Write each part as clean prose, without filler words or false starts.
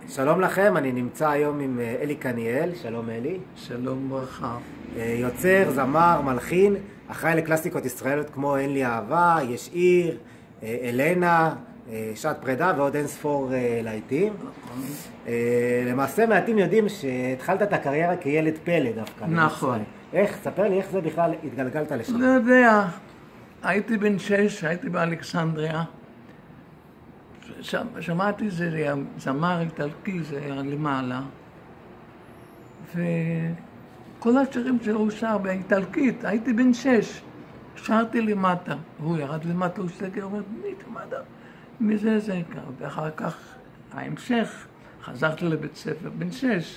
שלום לכם, אני נמצא היום עם אלי קניאל, שלום אלי. שלום ברכה. יוצר, זמר, מלחין, אחראי לקלאסיקות ישראליות כמו אין לי אהבה, יש עיר, אלנה, שעת פרידה ועוד אין ספור להיטים. למעשה מעטים יודעים שהתחלת את הקריירה כילד פלא דווקא. נכון. איך, ספר לי איך זה בכלל התגלגלת לשם. לא יודע, הייתי בן 6, הייתי באלכסנדריה. שמעתי זה זמר איטלקי, זה היה למעלה. וכל השירים שהוא שר באיטלקית, הייתי בן 6. שרתי למטה, הוא ירד למטה, הוא הסתכל, הוא אומר, מי זה קרה? ואחר כך, ההמשך, חזרתי לבית ספר, בן 6.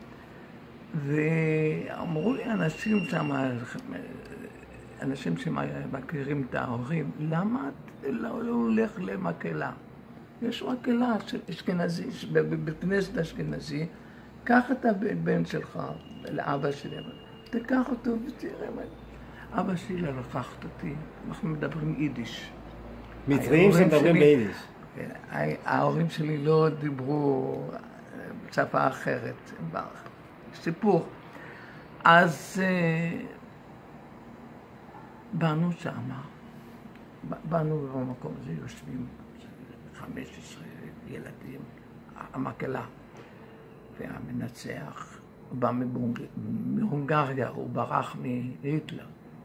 ואמרו לי אנשים שם, אנשים שמכירים את ההורים, למה לא הולך למקהלה? יש מקהלה של אשכנזי, בבית כנסת אשכנזי, קח את הבן שלך, לאבא שלי, תקח אותו ותראה. אבא שלי לקחת אותי, אנחנו מדברים יידיש. מצרים שמדברים ביידיש. ההורים שלי לא דיברו שפה אחרת, סיפור. אז באנו שמה, באנו במקום הזה, יושבים 15 ילדים, המקהלה, והמנצח, הוא בא מהונגריה, הוא ברח מהיטלר.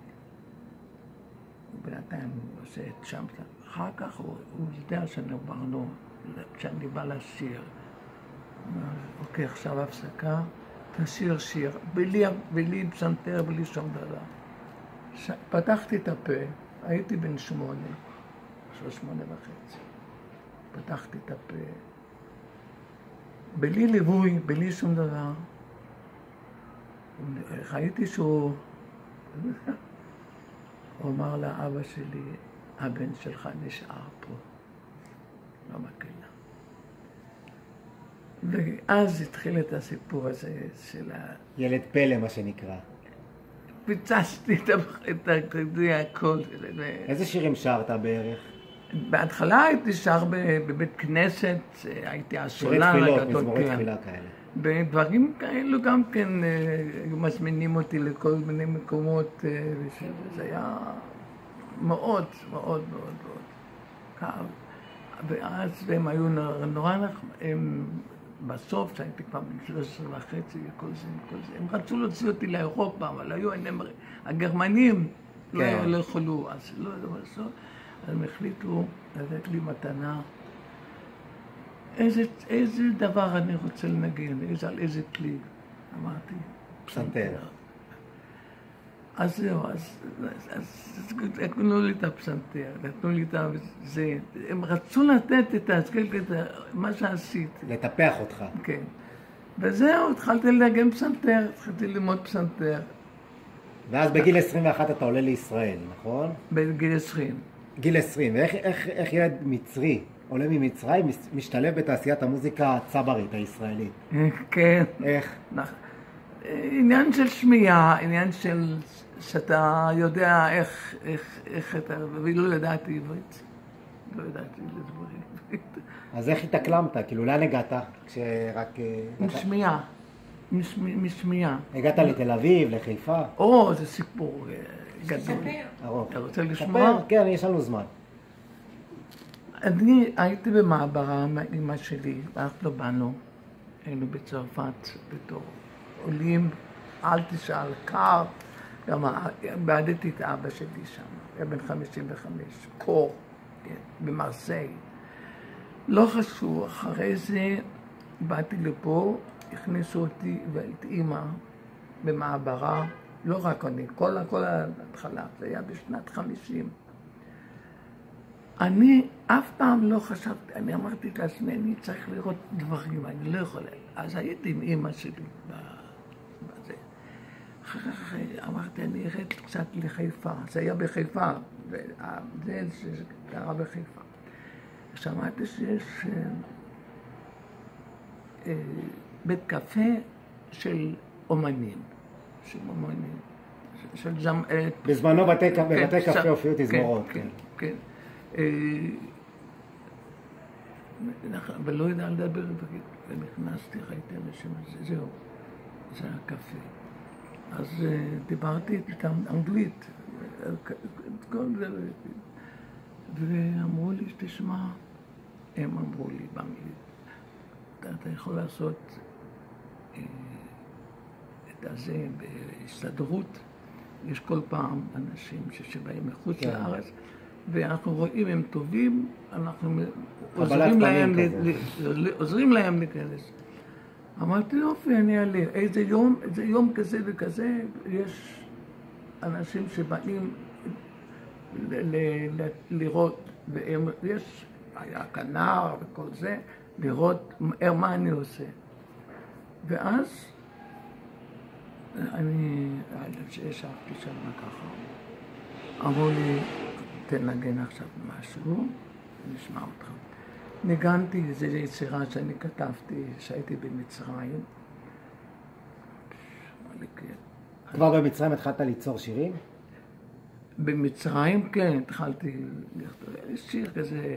ובינתיים הוא עושה את שם, אחר כך הוא יודע שנברנו, כשאני בא לשיר. אוקיי, עכשיו הפסקה, תשיר שיר, בלי פסנתר, בלי שום דבר. פתחתי את הפה, הייתי בן 8, 8.5. פתחתי את הפה, בלי ליווי, בלי שום דבר. ראיתי שהוא... הוא אמר לאבא שלי, הבן שלך נשאר פה, במקהלה. ואז התחיל את הסיפור הזה של ילד פלא, מה שנקרא. פיצצתי את הכל. איזה שירים שרת בערך? בהתחלה הייתי שר בבית כנסת, הייתי הסולן הגדול. שירי תפילות, הגדול, מזמורי כן. תפילה כאלה. בדברים כאלו גם כן מזמינים אותי לכל מיני מקומות, זה היה מאוד מאוד מאוד מאוד קל. ואז הם היו נורא נחמדים, בסוף שהייתי כבר בן 13 וחצי וכל זה, הם רצו להוציא אותי לאירופה, אבל היו הגרמנים לא יכולו, אז לא בסוף. אז הם החליטו לתת לי מתנה. איזה דבר אני רוצה לנגן, על איזה כלי? אמרתי, פסנתר. אז זהו, אז נתנו לי את הפסנתר, נתנו לי את זה. הם רצו לתת את מה שעשיתי. לטפח אותך. כן. וזהו, התחלתי לנגן פסנתר, התחלתי ללמוד פסנתר. ואז בגיל 21 אתה עולה לישראל, נכון? בגיל 20. גיל 20, ואיך ילד מצרי עולה ממצרים משתלב בתעשיית המוזיקה הצברית הישראלית? כן. איך? עניין של שמיעה, עניין של שאתה יודע איך אתה, ולא ידעתי עברית. לא ידעתי לדבר עברית. אז איך התאקלמת? כאילו, לאן הגעת? כשרק... משמיעה. משמיעה. הגעת לתל אביב, לחיפה? זה סיפור גדול. אתה רוצה לשמוע? כן, יש לנו זמן. אני הייתי במעברה עם אמא שלי, ואנחנו באנו, היינו בצרפת בתור עולים, אל תשאל, קר, גם בעדתי את אבא שלי שם, היה בן 55, קור, כן, במרסיי. לא חשוב, אחרי זה באתי לפה, הכניסו אותי ואת אמא במעברה, לא רק אני, כל ההתחלה, זה היה בשנת 50. אני אף פעם לא חשבתי, אני אמרתי לעצמי, אני צריך לראות דברים, אני לא יכולה. אז הייתי עם אמא שלי בזה. אחר כך אמרתי, אני ארד קצת לחיפה, זה היה בחיפה, זה קרה בחיפה. שמעתי שיש בית קפה של אומנים, בזמנו בבתי קפה הופיעו תזמורות. כן. ולא יודע לדבר עברית. ונכנסתי, ראיתי אנשים, זהו, זה היה קפה. אז דיברתי איתם אנגלית, כל זה, ואמרו לי, תשמע, הם אמרו לי באנגלית, אתה יכול לעשות את הזה בהסתדרות, יש כל פעם אנשים שבאים מחוץ לארץ, ואנחנו רואים הם טובים, אנחנו עוזרים להם להיכנס. אמרתי, יופי, אני אעלה. איזה יום כזה וכזה, יש אנשים שבאים לראות, ויש, היה כנר וכל זה, לראות מה אני עושה. ואז אני ישבתי שם ככה. אמרו לי, תנגן עכשיו משהו, נשמע אותך. ניגנתי איזו יצירה שאני כתבתי, שהייתי במצרים. כבר במצרים התחלת ליצור שירים? במצרים, כן, התחלתי לכתוב שיר כזה.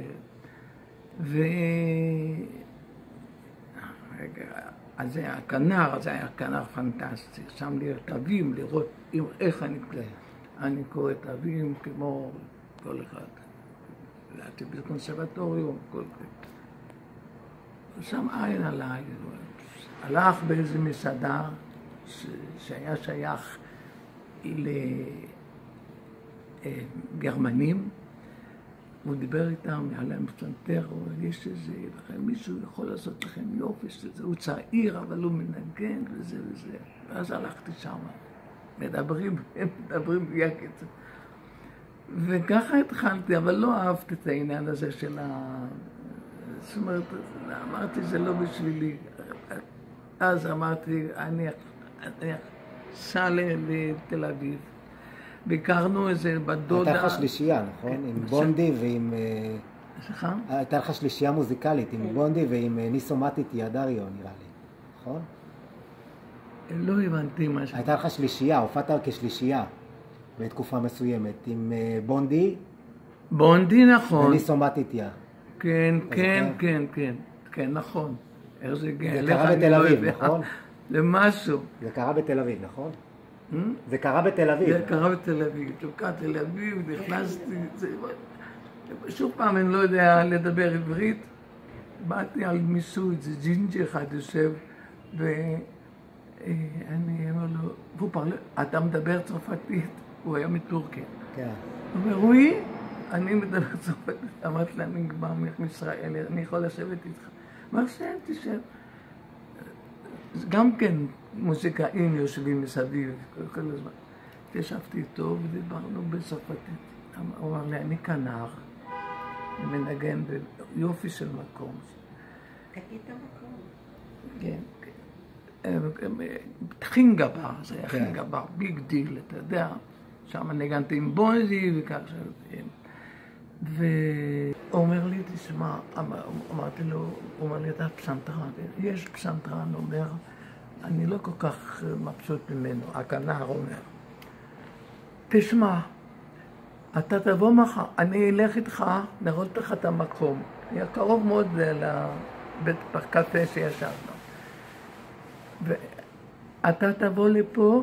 אז זה היה כנר, זה היה כנר פנטסטי. שם לי תווים, לראות איך אני קורא תווים כמו כל אחד. הייתי בקונסרבטוריום, כל זה. שם עין עליי, הלך באיזה מסעדה שהיה שייך לגרמנים, הוא דיבר איתם, היה להם פסנתר, הוא הרגיש שזה, מישהו יכול לעשות לכם יופי, הוא צעיר, אבל הוא מנגן וזה וזה. ואז הלכתי שם, מדברים בלי הקצב. וככה התחלתי, אבל לא אהבתי את העניין הזה של זאת אומרת, אמרתי, זה לא בשבילי. אז אמרתי, אני אסע לתל אביב. ביקרנו איזה בדודה. הייתה לך שלישייה, נכון? עם בונדי ועם... סליחה? הייתה לך שלישייה מוזיקלית, עם בונדי ועם ניסו מטיטי אדריו, נראה לי. נכון? לא הבנתי משהו. הייתה לך שלישייה, הופעת כשלישייה. בתקופה מסוימת, עם בונדי. בונדי, נכון. וניסו מטיטיה. כן, כן, כן, כן. כן, נכון. איך זה הגיע? זה קרה בתל אביב, נכון? למשהו. זה קרה בתל אביב, נכון? זה קרה בתל אביב. זה קרה בתל אביב. תוקע תל אביב, נכנסתי... שוב פעם, אני לא יודע לדבר עברית. באתי על מיסוי, זה ג'ינג'י אחד יושב, ואני אומר לו, והוא פרלה, אתה מדבר צרפתית? הוא היה מטורקיה. כן. הוא אומר, רואי, אני מדבר צרפתית. אמרתי לה, אני בא מישראל, אני יכול לשבת איתך. אמר, תשב. גם כן מוזיקאים יושבים מסביב כל הזמן. ישבתי איתו ודיברנו בצרפתית. הוא אמר לי, אני כנר, אני מנגן ביופי של מקום. תגיד את המקום. כן. חינגבר, זה היה חינגבר, ביג דיל, אתה יודע. שם ניגנתי עם בונדי וכך והוא אומר לי, תשמע, אמרתי לו, הוא אומר לי, אתה פסנתרן. יש פסנתרן, הוא אומר, אני לא כל כך מבסוט ממנו. הכנר אומר, תשמע, אתה תבוא מחר, אני אלך איתך, נראות לך את המקום. היה קרוב מאוד לבית קפה שישבנו. ואתה תבוא לפה,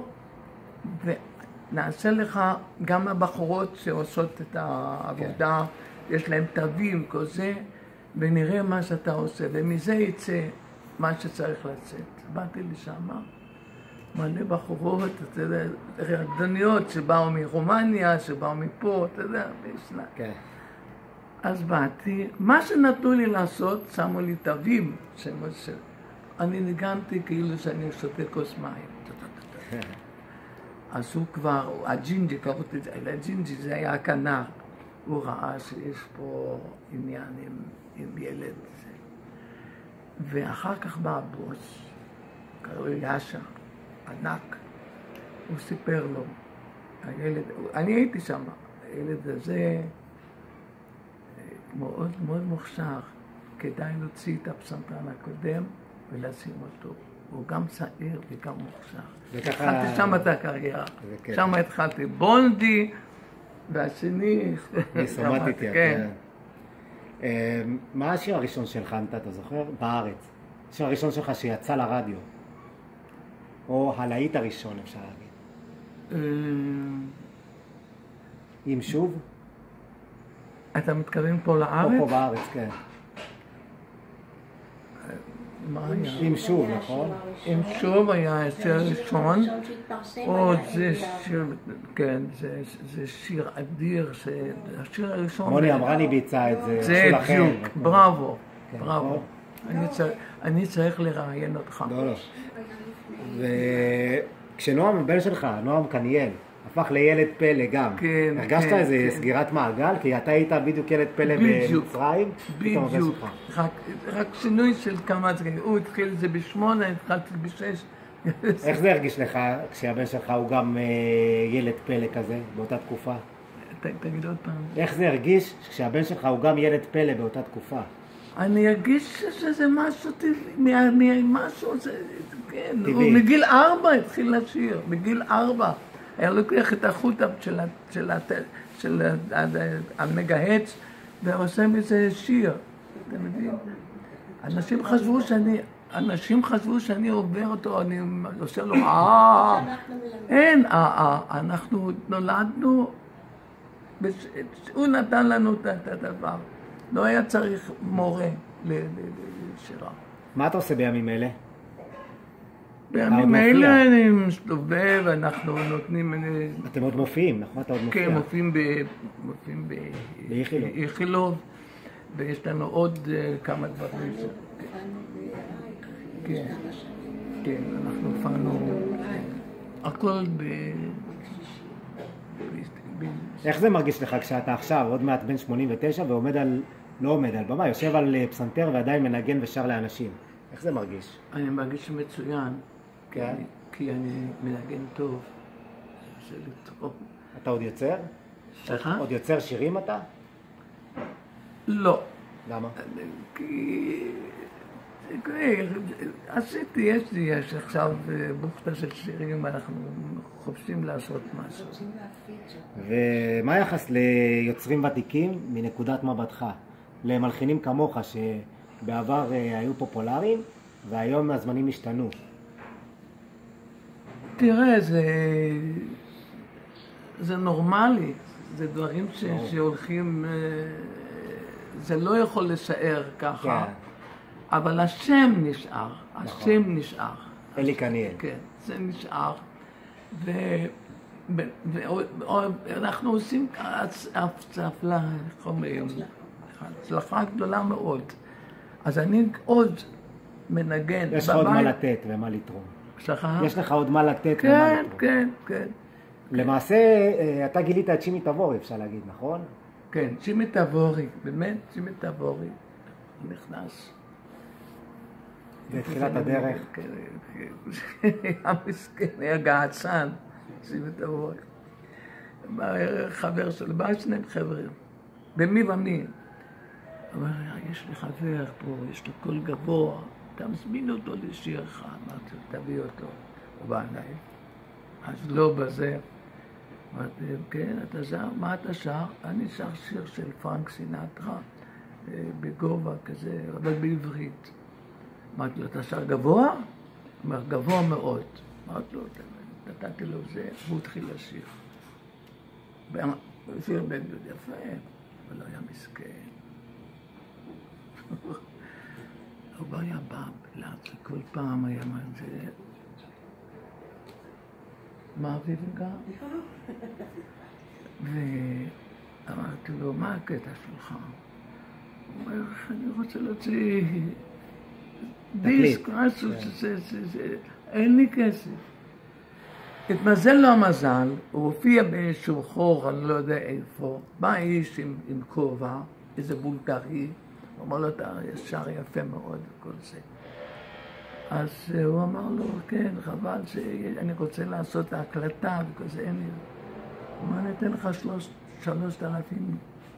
ונעשה לך גם הבחורות שעושות את העבודה, יש להם תווים, כל זה, ונראה מה שאתה עושה, ומזה יצא מה שצריך לצאת. באתי לשם, מלא בחורות, אתה יודע, רקדניות שבאו מרומניה, שבאו מפה, אתה יודע, וישנה. כן. אז באתי, מה שנתנו לי לעשות, שמו לי תווים, אני ניגנתי כאילו שאני שותה כוס מים. אז הוא כבר, הג'ינג'י, קראו את זה, הג'ינג'י זה היה הכנר. הוא ראה שיש פה עניין עם ילד. ואחר כך בא הבוס, קראו לי יאשה, ענק. הוא סיפר לו, הילד, אני הייתי שם, הילד הזה מאוד מאוד מוכשר, כדאי להוציא את הפסנתרן הקודם ולשים אותו. הוא גם צעיר וגם מוכשר. התחלתי שם את הקריירה. שם התחלתי בונדי, והשני... ניסו מטיטיה, כן. מה השיר הראשון שהלחנת, אתה זוכר? בארץ. השיר הראשון שלך שיצא לרדיו. או הלהיט הראשון, אפשר להגיד. אם שוב? אתה מתכוון פה לארץ? או פה בארץ, כן. מה היה? אם שוב, נכון? אם שוב היה השיר הראשון, או זה שיר, כן, זה שיר אדיר, השיר הראשון... מוני אמרני ביצע את זה, זה שלכם. בדיוק, בראבו, כן, בראבו. אני צריך לראיין אותך. לא, לא. וכשנועם, הבן שלך, נועם קניאל, הפך לילד פלא גם. כן, הרגשת כן, איזה כן. סגירת מעגל? כי אתה היית בדיוק ילד פלא במצרים? פתאום הבן בדיוק, שלך. רק שינוי של כמה זמן, הוא התחיל את זה ב8, התחלתי ב6. איך זה הרגיש לך כשהבן שלך הוא גם ילד פלא כזה באותה תקופה? תגיד עוד פעם. איך זה הרגיש כשהבן שלך הוא גם ילד פלא באותה תקופה? אני ארגיש שזה משהו טבעי, משהו, כן, הוא טבעי. מגיל 4 התחיל לשיר, בגיל 4. היה לוקח את החוט של המגהץ ועושה מזה שיר, אתה מבין? אנשים חשבו שאני עובר אותו, אני עושה לו אין, אנחנו נולדנו, הוא נתן לנו את הדבר, לא היה צריך מורה לשירה. מה אתה עושה בימים אלה? בימים אלה אני מסתובב, אנחנו נותנים... אתם עוד מופיעים, נכון? אתה עוד מופיע? כן, מופיעים באיכילוב, ויש לנו עוד כמה דברים. כן, כן, אנחנו הופענו הכל איך זה מרגיש לך כשאתה עכשיו עוד מעט בן 89 ועומד על, לא עומד על במה, יושב על פסנתר ועדיין מנגן ושר לאנשים? איך זה מרגיש? אני מרגיש מצוין, כן? כי אני מנגן טוב. זה טוב. אתה עוד יוצר? סליחה? עוד יוצר שירים אתה? לא. למה? כי... עשיתי, יש עכשיו בוכתה של שירים, אנחנו חופשים לעשות משהו. ומה היחס ליוצרים ותיקים מנקודת מבטך? למלחינים כמוך שבעבר היו פופולריים והיום הזמנים השתנו. תראה, זה נורמלי, זה דברים שהולכים, זה לא יכול לשער ככה. כן. אבל השם נשאר, השם נשאר. אלי קניאל. כן, זה נשאר. ואנחנו עושים הצלחה, איך אומרים, הצלחה גדולה מאוד. אז אני עוד מנגן. יש לך עוד מה לתת ומה לתרום. סליחה? יש לך עוד מה לתת ומה כן, לתרום. כן, כן. למעשה, אתה גילית את שימי תבורי, אפשר להגיד, נכון? כן, שימי תבורי, באמת, שימי תבורי. נכנס. בתחילת הדרך. המסכן, היה געצן, שימי תבורי. חבר שלו, בא שניהם חברים, במי ומי. אמר, יש לי חבר פה, יש לו קול גבוה, אתה מזמין אותו לשיר אחד, אמרתי, תביא אותו. הוא בא אליי, אז לא בזה. אמרתי, כן, אתה שר, מה אתה שר? אני שר שיר של פרנק סינטרה, בגובה כזה, אבל בעברית. אמרתי לו, אתה שר גבוה? הוא אומר, גבוה מאוד. אמרתי לו, נתתי לו זה, והוא התחיל לשיר. הוא שיר בן דוד יפה, אבל לא היה מסכן. הוא היה בא לאט, כל פעם היה מה זה... מה אביבינגה? ואמרתי לו, מה הקטע שלך? הוא אומר, אני רוצה להוציא דיסק, משהו, אין לי כסף. התמזל לו המזל, הוא הופיע באיזשהו חור, אני לא יודע איפה, בא איש עם כובע, איזה בולגרי, הוא אמר לו, אתה שר יפה מאוד וכל זה. אז הוא אמר לו, כן, חבל שאני רוצה לעשות ההקלטה וכל זה, אין לי. הוא אמר, אני אתן לך 3,000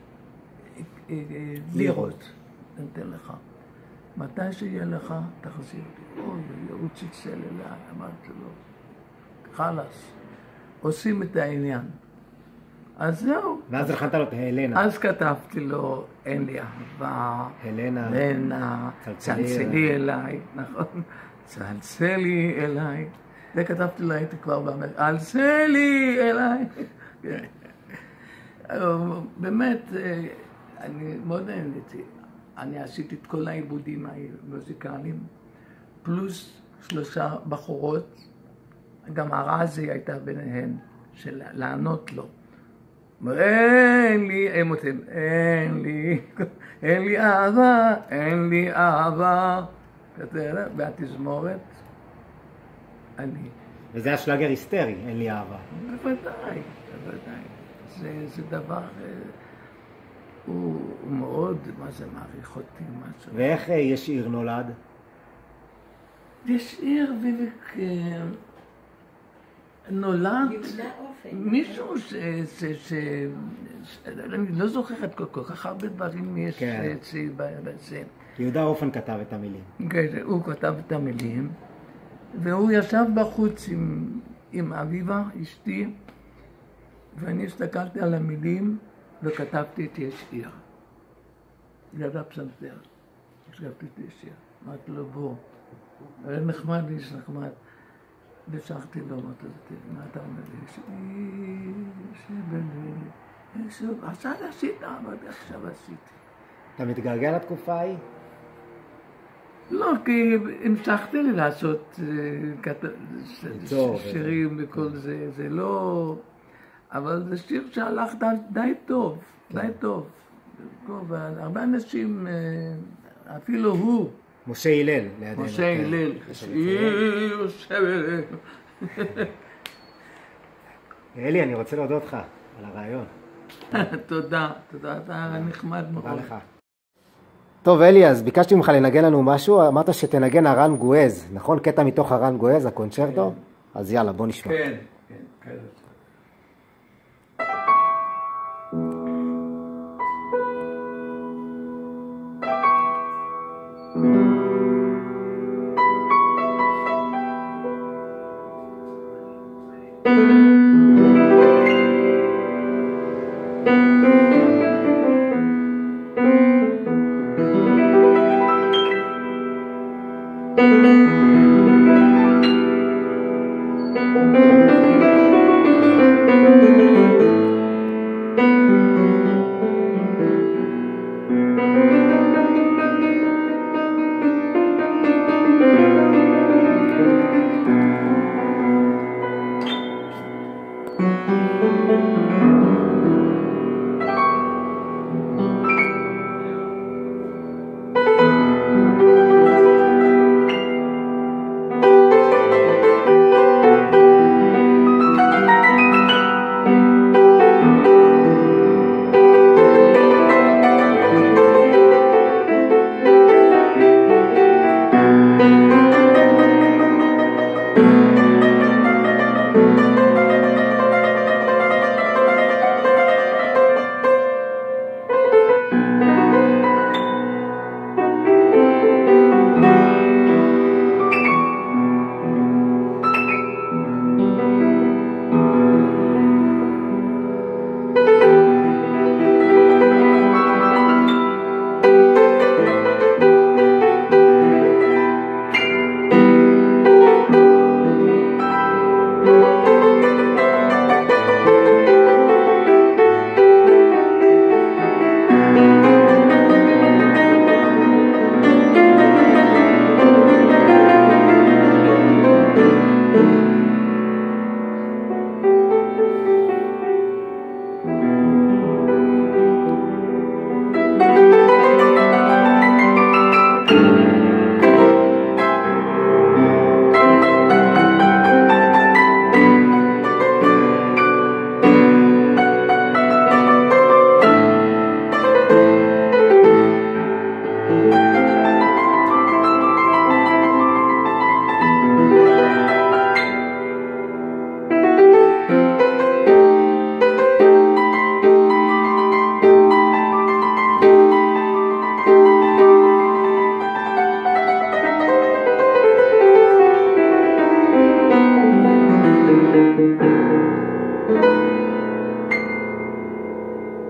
לירות, אני אתן לך. מתי שיהיה לך, תחזיר לי. אוי, הוא צלצל אליי, אמרתי לו, חלאס, עושים את העניין. אז זהו. ואז הלחנת לו את הלנה. אז כתבתי לו, אין לי אהבה, הלנה, צלצלי אליי, נכון? צלצלי אליי. זה כתבתי לו, הייתי כבר באמריקה, צלצלי אליי. באמת, אני מאוד נהניתי. אני עשיתי את כל העיבודים המוזיקליים, פלוס 3 בחורות, גם הרזי הייתה ביניהן, של לענות לו. אין לי, הם אומרים, אין לי אהבה, אין לי אהבה. והתזמורת, אני. וזה השלאגר היסטרי, אין לי אהבה. בוודאי, בוודאי. זה דבר, הוא מאוד, מה זה מעריך אותי, משהו. ואיך יש עיר נולד? יש עיר נולד מישהו אני לא זוכרת כל כך הרבה דברים יש אצלי בזה. יהודה אופן כתב את המילים. כן, הוא כתב את המילים, והוא ישב בחוץ עם אביבה, אשתי, ואני הסתכלתי על המילים וכתבתי את יש עיר. ידע פסנתר, כתבתי את יש עיר. אמרתי לו בוא, היה נחמד, איש נחמד. ושרתי לו, מה אתה אומר לי? יש עיר שבלב, עכשיו עשית, אמרתי, עכשיו עשיתי. אתה מתגעגע לתקופה ההיא? לא, כי המשכתי לי לעשות שירים וכל זה, זה לא... אבל זה שיר שהלך די טוב, די טוב. הרבה אנשים, אפילו הוא, משה הלל לידינו. משה הלל. עיר שבלב. אלי, אני רוצה להודות לך על הרעיון. תודה, תודה, אתה נחמד מאוד. תודה לך. טוב אלי, אז ביקשתי ממך לנגן לנו משהו, אמרת שתנגן הרן גואז, נכון? קטע מתוך הרן גואז, הקונצ'רטו? אז יאללה, בוא נשמע. כן, כן.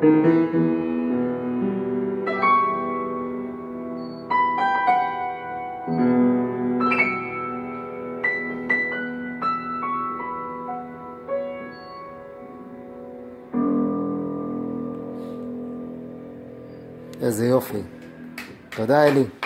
איזה יופי. תודה אלי.